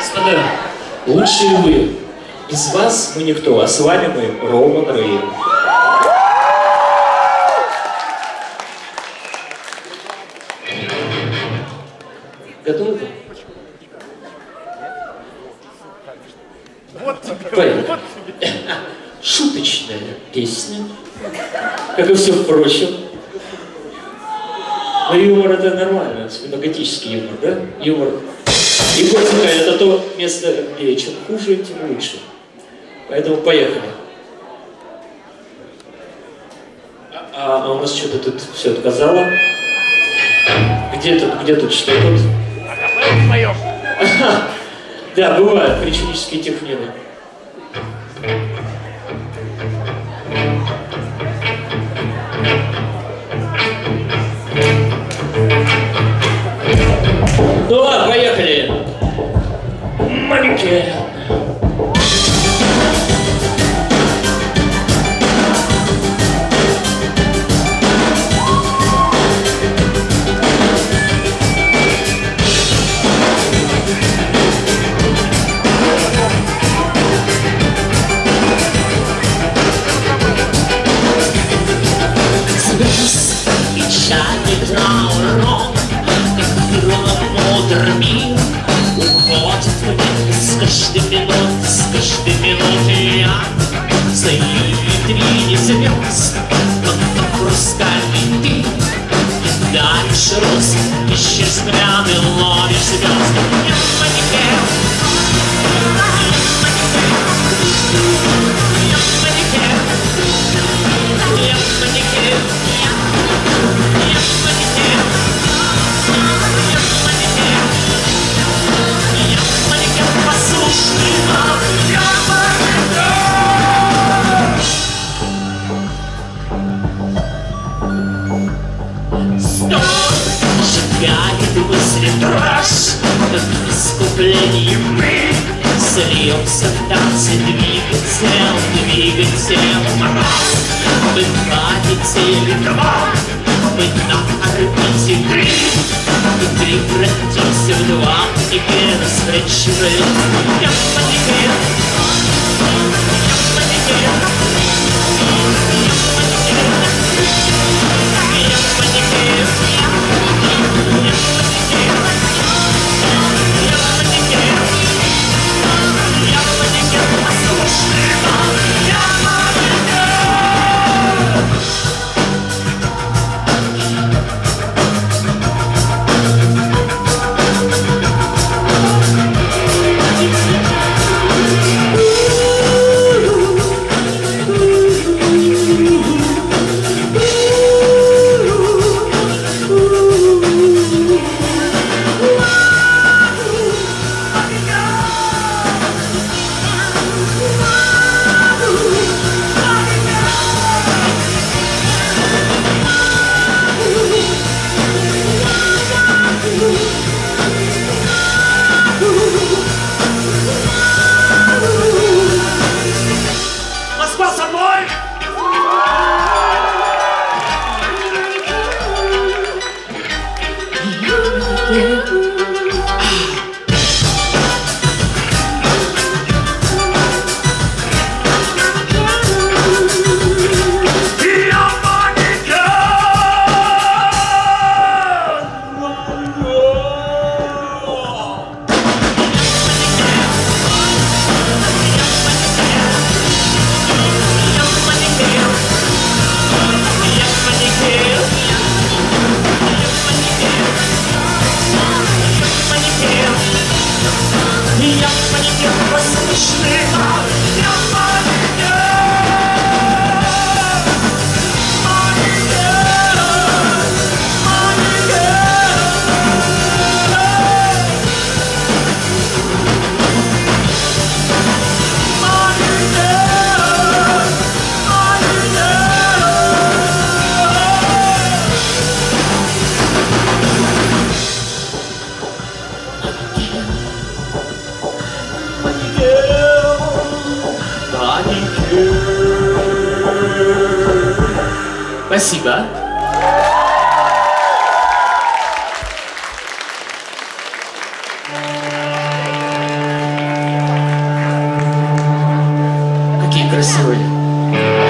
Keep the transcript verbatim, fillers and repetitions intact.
Господа, лучшие вы. Без вас мы никто, а с вами мы Роман Рейн. Готовы? Поехали. Шуточная песня, как и все впрочем. Но юмор это нормально, особенно готический юмор, да? Юмор. И готика это то место, где чем хуже, тем лучше. Поэтому поехали. А, а у нас что-то тут все отказало. Где тут, где тут, что тут? Да, бывают причинические техники. Ну ладно, поехали. Манекен. Звезд, как хрустальный ты, и дальше рост, ищешь взгляды, ловишь звезд. Я манекен, я манекен, я манекен, я манекен, я манекен, я манекен, я манекен, послушный вам, я манекен. Шагает мысли дрожь, как искупление мы сольемся в танце двигателем, двигателем мороз. Мы два летели два, мы на орбите три, и три превратимся в два, манекен встречи живет. Я манекен, я манекен, я манекен, я манекен. Спасибо. красивый.